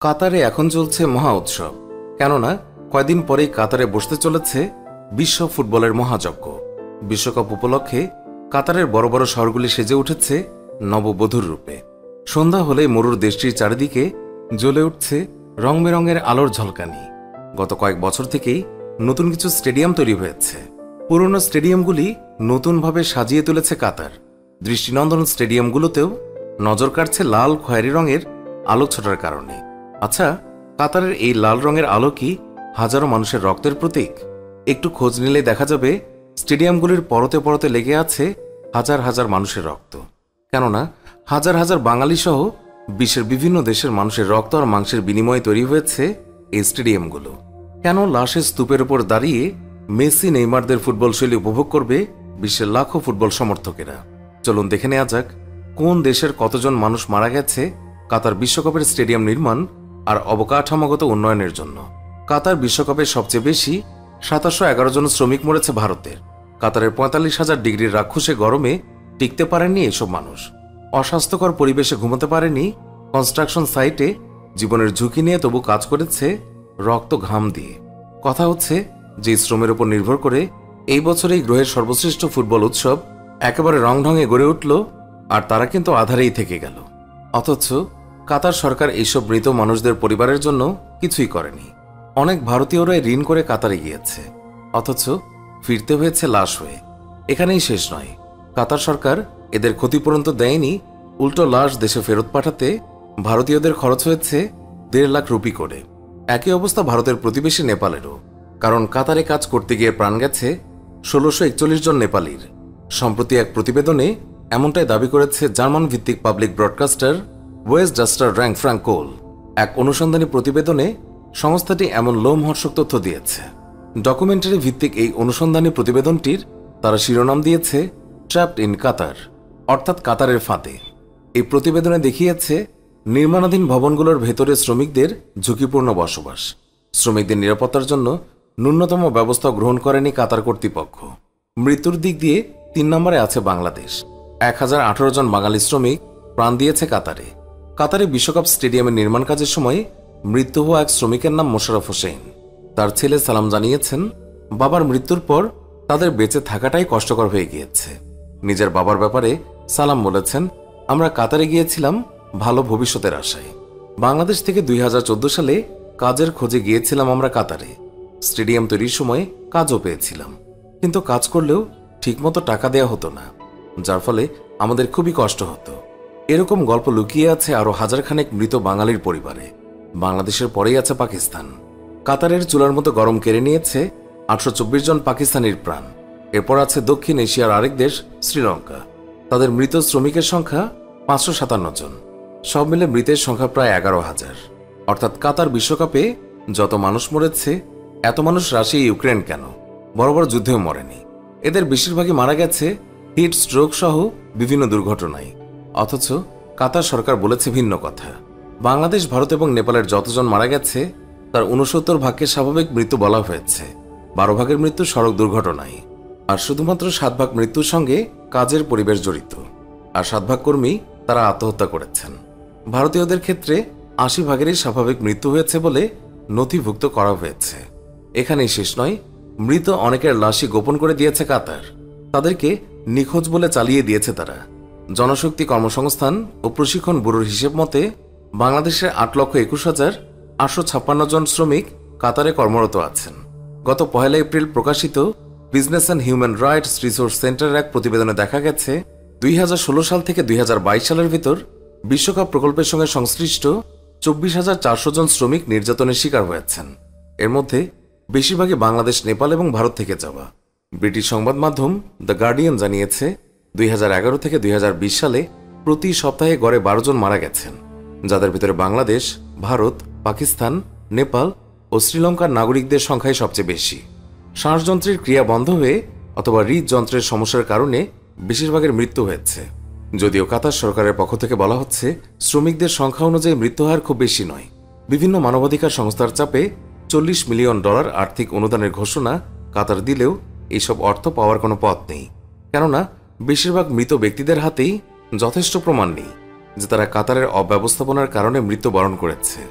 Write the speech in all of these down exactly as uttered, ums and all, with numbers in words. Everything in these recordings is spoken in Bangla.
কাতারে এখন চলছে মহা উৎসব, কেননা কয়দিন পরেই কাতারে বসতে চলেছে বিশ্ব ফুটবলের মহাযজ্ঞ। বিশ্বকাপ উপলক্ষে কাতারের বড় বড় শহরগুলি সেজে উঠেছে নববধূর রূপে। সন্ধ্যা হলেই মরুর দেশটির চারিদিকে জ্বলে উঠছে রং বেরঙের আলোর ঝলকানি। গত কয়েক বছর থেকেই নতুন কিছু স্টেডিয়াম তৈরি হয়েছে। পুরনো স্টেডিয়ামগুলি নতুনভাবে সাজিয়ে তুলেছে কাতার। দৃষ্টিনন্দন স্টেডিয়ামগুলোতেও নজর কাটছে লাল খয়েরি রঙের আলো ছোটার কারণে। আচ্ছা, কাতারের এই লাল রঙের আলো কি হাজারো মানুষের রক্তের প্রতীক? একটু খোঁজ নিলে দেখা যাবে স্টেডিয়ামগুলির পরতে পরতে লেগে আছে হাজার হাজার মানুষের রক্ত। কেননা হাজার হাজার বাঙালি সহ বিশ্বের বিভিন্ন দেশের মানুষের রক্ত আর মাংসের বিনিময়ে তৈরি হয়েছে এই স্টেডিয়ামগুলো। কেন লাশের স্তূপের উপর দাঁড়িয়ে মেসি নেইমারদের ফুটবল শৈলী উপভোগ করবে বিশ্বের লাখো ফুটবল সমর্থকেরা? চলুন দেখে নেওয়া যাক কোন দেশের কতজন মানুষ মারা গেছে কাতার বিশ্বকাপের স্টেডিয়াম নির্মাণ আর অবকাঠামোগত উন্নয়নের জন্য। কাতার বিশ্বকাপে সবচেয়ে বেশি সাতাশশো এগারো জন শ্রমিক মরেছে ভারতের। কাতারের পঁয়তাল্লিশ হাজার ডিগ্রির রাক্ষসে গরমে টিকতে পারেননি এসব মানুষ। অস্বাস্থ্যকর পরিবেশে ঘুমোতে পারেনি, কনস্ট্রাকশন সাইটে জীবনের ঝুঁকি নিয়ে তবু কাজ করেছে রক্ত ঘাম দিয়ে। কথা হচ্ছে যে শ্রমের উপর নির্ভর করে এই বছর এই গ্রহের সর্বশ্রেষ্ঠ ফুটবল উৎসব একেবারে রংঢঙে গড়ে উঠল, আর তারা কিন্তু আধারেই থেকে গেল। অথচ কাতার সরকার এইসব মৃত মানুষদের পরিবারের জন্য কিছুই করেনি। অনেক ভারতীয়রাই ঋণ করে কাতারে গিয়েছে, অথচ ফিরতে হয়েছে লাশ হয়ে। এখানেই শেষ নয়, কাতার সরকার এদের ক্ষতিপূরণ তো দেয়নি, উল্টো লাশ দেশে ফেরত পাঠাতে ভারতীয়দের খরচ হয়েছে দেড় লাখ রুপি করে। একই অবস্থা ভারতের প্রতিবেশী নেপালেরও, কারণ কাতারে কাজ করতে গিয়ে প্রাণ গেছে ষোলোশো একচল্লিশ জন নেপালির। সম্প্রতি এক প্রতিবেদনে এমনটাই দাবি করেছে জার্মান ভিত্তিক পাবলিক ব্রডকাস্টার ওয়েস্ট ডাস্টার র্যাঙ্ক ফ্রাঙ্কোল। এক অনুসন্ধানী প্রতিবেদনে সংস্থাটি এমন লোমহর্ষক তথ্য দিয়েছে। ডকুমেন্টারি ভিত্তিক এই অনুসন্ধানী প্রতিবেদনটির তারা শিরোনাম দিয়েছে ট্র্যাপড ইন কাতার, অর্থাৎ কাতারের ফাঁদে। এই প্রতিবেদনে দেখিয়েছে নির্মাণাধীন ভবনগুলোর ভেতরে শ্রমিকদের ঝুঁকিপূর্ণ বসবাস। শ্রমিকদের নিরাপত্তার জন্য ন্যূনতম ব্যবস্থা গ্রহণ করেনি কাতার কর্তৃপক্ষ। মৃত্যুর দিক দিয়ে তিন নম্বরে আছে বাংলাদেশ। এক হাজার আঠারো জন বাঙালি শ্রমিক প্রাণ দিয়েছে কাতারে। কাতারে বিশ্বকাপ স্টেডিয়ামের নির্মাণ কাজের সময় মৃত্যু হওয়া এক শ্রমিকের নাম মোশাররফ হোসেন। তার ছেলে সালাম জানিয়েছেন, বাবার মৃত্যুর পর তাদের বেঁচে থাকাটাই কষ্টকর হয়ে গিয়েছে। নিজের বাবার ব্যাপারে সালাম বলেছেন, আমরা কাতারে গিয়েছিলাম ভালো ভবিষ্যতের আশায়। বাংলাদেশ থেকে দুই হাজার চোদ্দ সালে কাজের খোঁজে গিয়েছিলাম আমরা কাতারে। স্টেডিয়াম তৈরির সময় কাজও পেয়েছিলাম, কিন্তু কাজ করলেও ঠিকমতো টাকা দেয়া হতো না, যার ফলে আমাদের খুবই কষ্ট হতো। এরকম গল্প লুকিয়ে আছে আরও হাজারখানেক মৃত বাঙালির পরিবারে। বাংলাদেশের পরেই আছে পাকিস্তান। কাতারের চুলার মতো গরম কেড়ে নিয়েছে আটশো চব্বিশ জন পাকিস্তানির প্রাণ। এরপর আছে দক্ষিণ এশিয়ার আরেক দেশ শ্রীলঙ্কা। তাদের মৃত শ্রমিকের সংখ্যা পাঁচশো সাতান্ন জন। সব মিলে মৃতের সংখ্যা প্রায় এগারো হাজার। অর্থাৎ কাতার বিশ্বকাপে যত মানুষ মরেছে, এত মানুষ রাশিয়া ইউক্রেন কেন বড় বড় যুদ্ধেও মরেনি। এদের বেশিরভাগই মারা গেছে হিট স্ট্রোক সহ বিভিন্ন দুর্ঘটনায়। অথচ কাতার সরকার বলেছে ভিন্ন কথা। বাংলাদেশ, ভারত এবং নেপালের যতজন মারা গেছে তার উনসত্তর ভাগকে স্বাভাবিক মৃত্যু বলা হয়েছে, বারো ভাগের মৃত্যু সড়ক দুর্ঘটনায়, আর শুধুমাত্র সাত ভাগ মৃত্যুর সঙ্গে কাজের পরিবেশ জড়িত, আর সাত ভাগ কর্মী তারা আত্মহত্যা করেছেন। ভারতীয়দের ক্ষেত্রে আশি ভাগেরই স্বাভাবিক মৃত্যু হয়েছে বলে নথিভুক্ত করা হয়েছে। এখানেই শেষ নয়, মৃত অনেকের লাশই গোপন করে দিয়েছে কাতার। তাদেরকে নিখোঁজ বলে চালিয়ে দিয়েছে তারা। জনশক্তি কর্মসংস্থান ও প্রশিক্ষণ ব্যুরোর হিসেব মতে বাংলাদেশের আট লক্ষ একুশ হাজার আটশো ছাপ্পান্ন জন শ্রমিক কাতারে কর্মরত আছেন। গত পহেলা এপ্রিল প্রকাশিত business and human rights resource সেন্টারের এক প্রতিবেদনে দেখা গেছে দুই হাজার ষোলো সাল থেকে দুই হাজার বাইশ সালের ভিতর বিশ্বকাপ প্রকল্পের সঙ্গে সংশ্লিষ্ট চব্বিশ হাজার চারশো জন শ্রমিক নির্যাতনের শিকার হয়েছেন। এর মধ্যে বেশিরভাগই বাংলাদেশ, নেপাল এবং ভারত থেকে যাওয়া। ব্রিটিশ সংবাদ মাধ্যম দ্য গার্ডিয়ান জানিয়েছে দুই হাজার এগারো থেকে দুই হাজার বিশ সালে প্রতি সপ্তাহে গড়ে বারো জন মারা গেছেন, যাদের ভিতরে বাংলাদেশ, ভারত, পাকিস্তান, নেপাল ও শ্রীলঙ্কার নাগরিকদের সংখ্যাই সবচেয়ে বেশি। শ্বাসযন্ত্রের ক্রিয়া বন্ধ হয়ে অথবা হৃদযন্ত্রের সমস্যার কারণে বেশিরভাগের মৃত্যু হয়েছে। যদিও কাতার সরকারের পক্ষ থেকে বলা হচ্ছে শ্রমিকদের সংখ্যা অনুযায়ী মৃত্যুহার খুব বেশি নয়। বিভিন্ন মানবাধিকার সংস্থার চাপে চল্লিশ মিলিয়ন ডলার আর্থিক অনুদানের ঘোষণা কাতার দিলেও এইসব অর্থ পাওয়ার কোনো পথ নেই, কেননা বেশিরভাগ মৃত ব্যক্তিদের হাতেই যথেষ্ট প্রমাণ নেই যে তারা কাতারের অব্যবস্থাপনার কারণে মৃত্যুবরণ করেছে।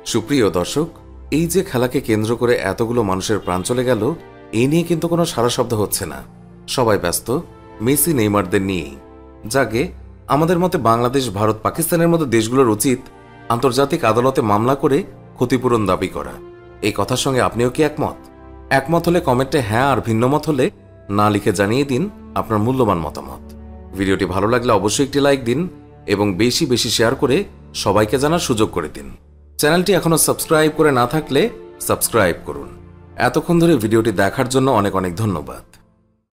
সুপ্রিয় দর্শক, এই যে খেলাকে কেন্দ্র করে এতগুলো মানুষের প্রাণ চলে গেল, এই নিয়ে কিন্তু কোনো সারা শব্দ হচ্ছে না। সবাই ব্যস্ত মেসি নেইমারদের নিয়েই। যাকে আমাদের মতে বাংলাদেশ, ভারত, পাকিস্তানের মতো দেশগুলোর উচিত আন্তর্জাতিক আদালতে মামলা করে ক্ষতিপূরণ দাবি করা। এই কথার সঙ্গে আপনিও কি একমত? একমত হলে কমেন্টে হ্যাঁ, আর ভিন্নমত হলে না লিখে জানিয়ে দিন আপনার মূল্যবান মতামত। ভিডিওটি ভালো লাগলে অবশ্যই একটি লাইক দিন এবং বেশি বেশি শেয়ার করে সবাইকে জানার সুযোগ করে দিন। চ্যানেলটি এখনো সাবস্ক্রাইব করে না থাকলে সাবস্ক্রাইব করুন। এতক্ষণ ধরে ভিডিওটি দেখার জন্য অনেক অনেক ধন্যবাদ।